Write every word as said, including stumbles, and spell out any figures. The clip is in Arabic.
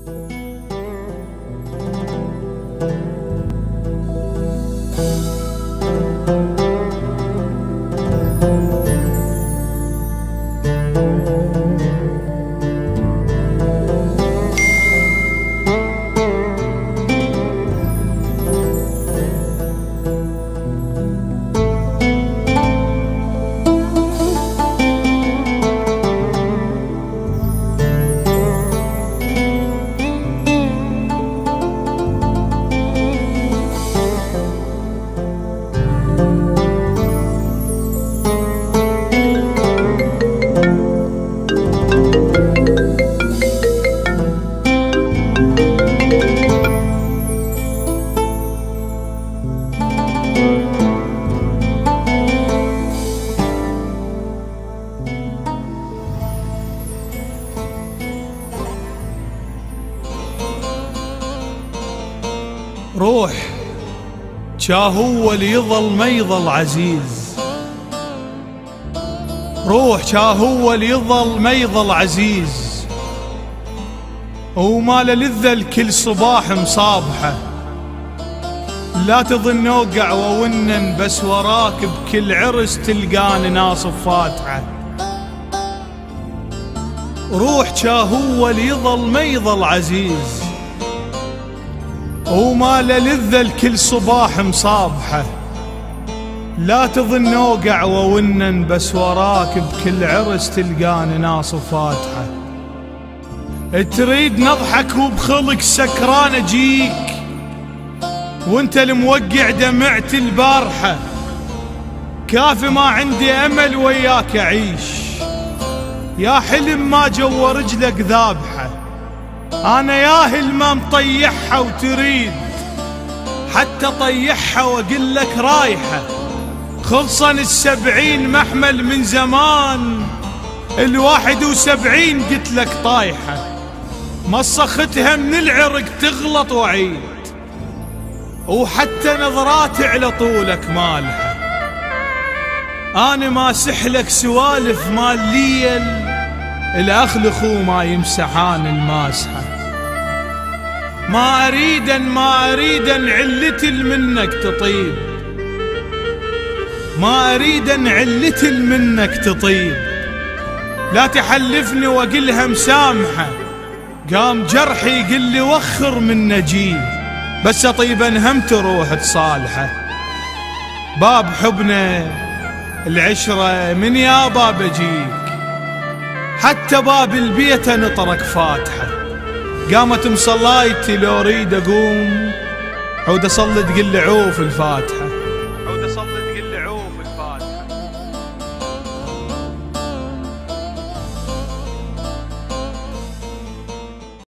روح شاهو اللي يظل ما يظل عزيز، روح شاهو اللي يظل ما يظل عزيز، وما للذة الكل صباح مصابحة، لا تظن اوقع وونن بس وراك بكل عرس تلقاني ناصب فاتحة. روح شاهو اللي يظل ما يظل عزيز، وما للذة الكل صباح مصابحة، لا تظن اوقع وونن بس وراك بكل عرس تلقاني ناصب فاتحة. تريد نضحك وبخلق سكران اجيك، وانت الموقع دمعت البارحة، كافي ما عندي امل وياك اعيش، يا حلم ما جوا رجلك ذابحة. انا ياهل ما مطيحها وتريد حتى طيحها واقول لك رايحة، خلصن السبعين محمل من زمان، الواحد وسبعين قلت لك طايحة، مسختها من العرق تغلط وعيد، وحتى نظراتي على طولك مالها. انا ما سحلك سوالف مال ليل، الاخ اخو ما يمسحان الماسحة، ما اريدا ما اريدا علتي منك تطيب، ما اريدا علتي منك تطيب، لا تحلفني واقلها مسامحة، قام جرحي يقل لي وخر من نجيب، بس طيبا هم تروح تصالحه. باب حبنا العشرة من يا باب اجيك، حتى باب البيت نطرك فاتحة، قامت مصلايتي لو اريد اقوم، عود اصلي تقل عوف الفاتحة، عود اصلي تقل عوف الفاتحة.